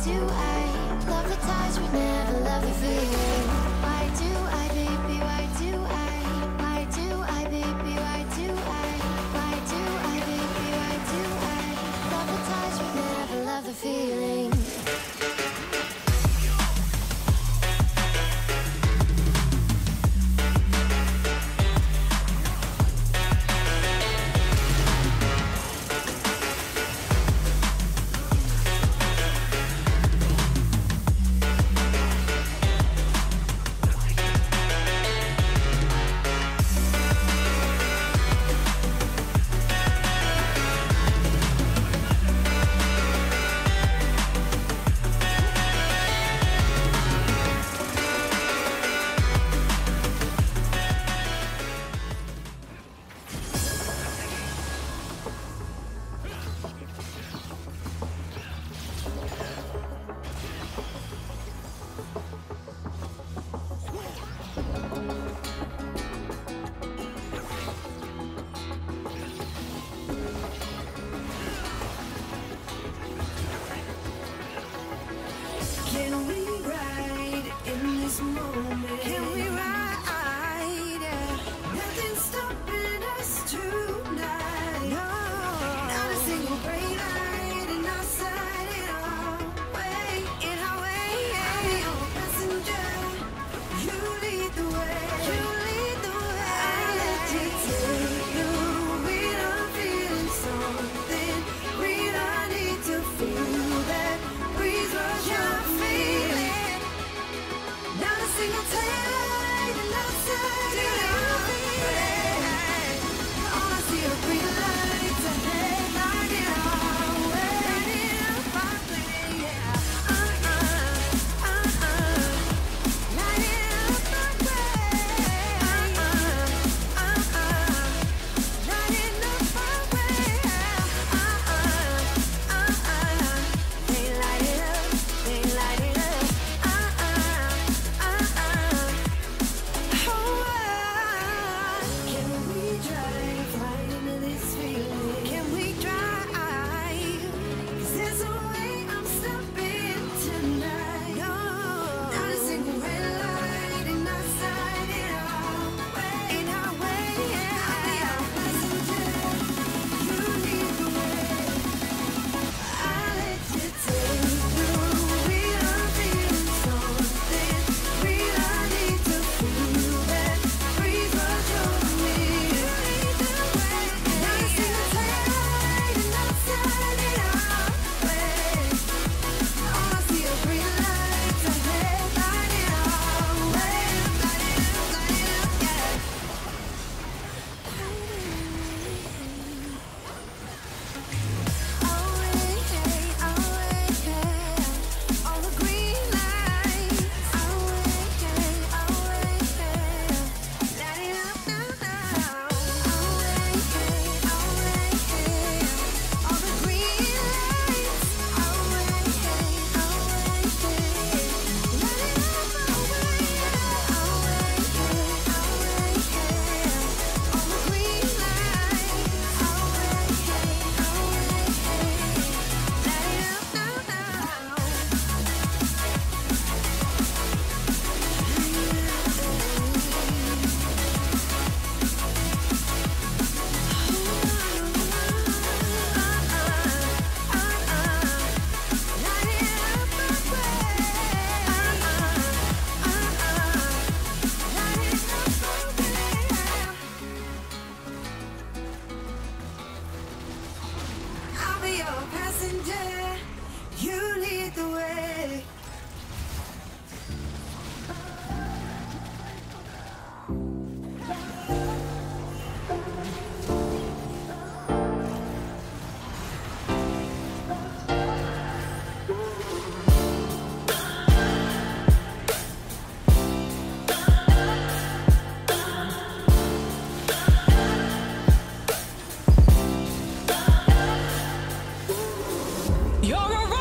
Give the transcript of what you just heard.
do I love the touch but never love the feeling? Why do I, baby, why do I? Why do I, baby, why do I? Why do I, baby, why do I love the touch but never love the feeling? Can we ride in this moment? Can we ride? Nothing's stopping us tonight. No, not a single gray light in our sight. In our way, in our way. I'm your passenger. You lead the way. You lead the way. I let you take you. We don't feel something. We don't need to feel that breeze rush your feeling. Not a single taillight and outside in our way. All I see are green lights ahead, lighting our way. Lighting up our way, yeah. Lighting up our way. Lighting up our way. They light it up, they light it up. Can we drive right into this feeling? Can we drive? 'Cause there's a way I'm stopping tonight. No, not a single red light in our sight. In our way, in our way. I'll be our passenger. You lead the way. I'll let you take through. We don't feel something. We don't need to feel that breeze rush over me. You lead the way. Not a single taillight and outside in our way. All I see are green lights ahead, lighting our way. Lighting up, yeah. All the green lights. Lighting up now. All the green lights. Lighting up our way. All the green lights. Lighting up I'll be your passenger. You lead the way. You're a